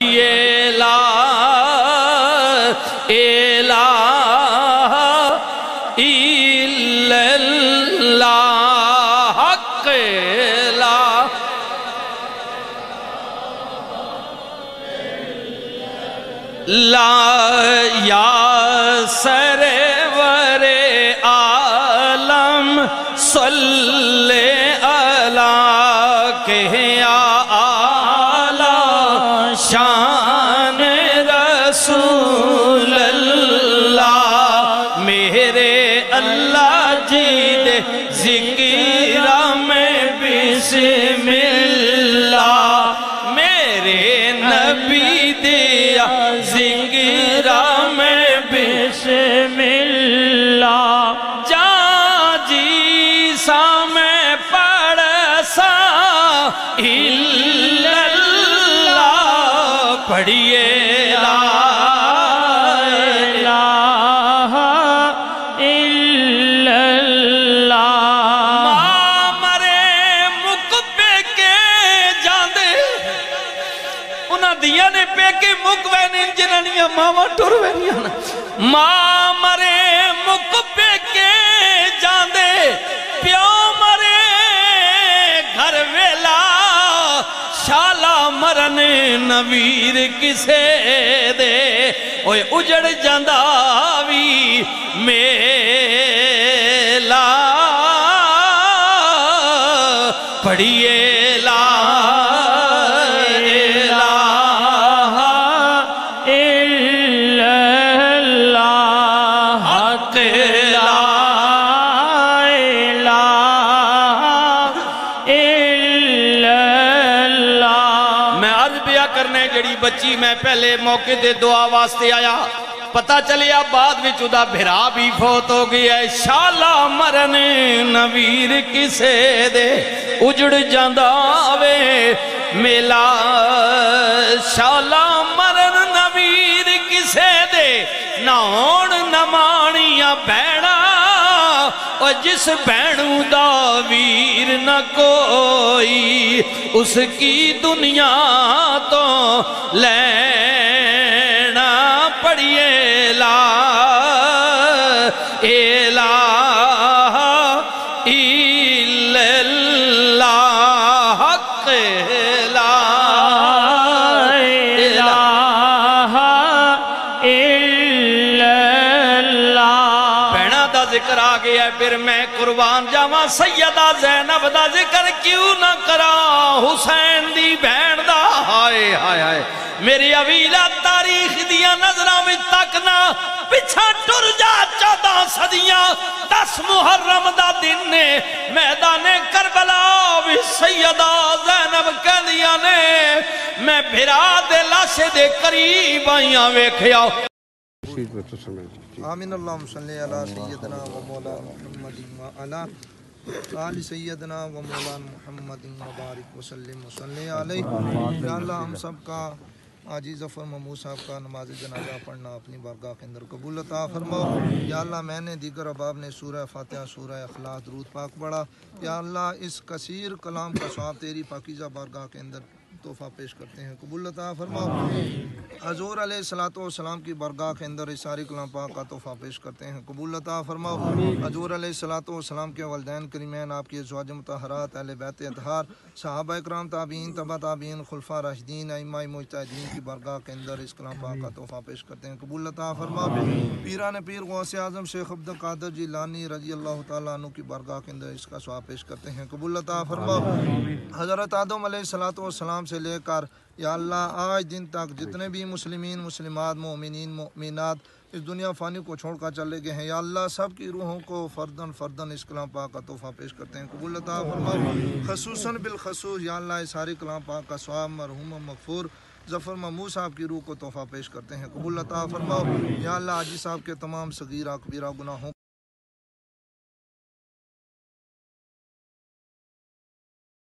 پڑھیے لا الہ الا اللہ حق لا لا یا سرور عالم صلی اللہ کہ یا اعلی شان رسول اللہ میرے اللہ جی دے ذکرہ میں بسم اللہ میرے نبی دیا ذکرہ میں بسم اللہ جا جی سا میں پڑھ سا الا اللہ پڑھیے لا الہ الا اللہ ماں مرے مقبے کے جاندے انہاں دیا نے پہ کے مقبے نے جنہنیاں ماما ٹور وینیاں ماں مرے مقبے کے جاندے پیو مرے گھر ویلا شالا مرن نویر کسے دے اوے اجڑ جانداوی میلا پڑھیے لا جڑی بچی میں پہلے موقع دے دعا واسطے آیا پتہ چلیا بعد میں چودہ بھرا بھی فوت ہو گیا ہے شالا مرن نویر کسے دے اجڑ جانداوے میلا شالا مرن نویر کسے دے ناؤن نمانیاں بینہ اور جس بینوں دا ویر نہ کوئی اس کی دنیا تو لینا پڑھیے لا الہ الا اللہ حق لا الہ الا اللہ بہنہ دا ذکر آ گیا ہے پھر میں قربان جاواں سیدہ زینب دا ذکر کیوں نہ کرا حسین دی بہن دا ہائے ہائے ہائے میری اویلا تاریخ دیا نظرہ میں تکنا پچھا ٹر جا 14 صدیاں 10 محرم دا دن نے میدان کربلا بھی سیدہ زینب کہہ دیا نے میں بھرا دے لاشے دے قریب آئیاں ویکھیا آمین اللہم صلی علی سیدنا و مولانا محمد و علی آل سیدنا و مولانا محمد مبارک وسلم وصلی علیہ یا اللہ ہم سب کا آجی ظفر محمود صاحب کا نماز جنازہ پڑھنا اپنی بارگاہ کے اندر قبول عطا فرماؤ یا اللہ میں نے دیگر احباب نے سورہ فاتحہ سورہ اخلاص درود پاک پڑھا یا اللہ اس کثیر کلام کا ثواب تیری پاکیزہ بارگاہ کے اندر تحفہ پیش کرتے ہیں قبول عطا فرماؤ حضور علیہ السلام کی بارگاہ کے اندر اس ساری کلام پاک کا تحفہ پیش کرتے ہیں قبول عطا فرماؤ حضور علیہ السلام کے والدین کریمین آپ کی ازواج مطہرات اہل بیت اطہار صحابہ اکرام تابعین تبع تابعین خلفاء راشدین ائمہ مجتہدین کی بارگاہ کے اندر اس کلام پاک کا تحفہ پیش کرتے ہیں قبول عطا فرماؤ پیران پیر غوث اعظم شیخ عبد القادر جیلانی رضی اللہ تعالیٰ عنہ کی بارگاہ کے اندر اس کا ثواب پیش کرتے ہیں قبول عطا فرماؤ حضرت آدم علیہ السلام سے لے کر یا اللہ آج دن تک جتنے بھی مسلمین مسلمات مومنین مؤمنات اس دنیا فانی کو چھوڑ کر چلے گئے ہیں یا اللہ سب کی روحوں کو فردن فردن اس کلام پاک کا تحفہ پیش کرتے ہیں قبول عطا فرماؤ خصوصاً بالخصوص یا اللہ اس ساری کلام پاک کا ثواب مرحوم و مغفور ظفر محمود صاحب کی روح کو تحفہ پیش کرتے ہیں قبول عطا فرماؤ یا اللہ حاجی صاحب کے تمام صغیرہ کبیرہ گناہوں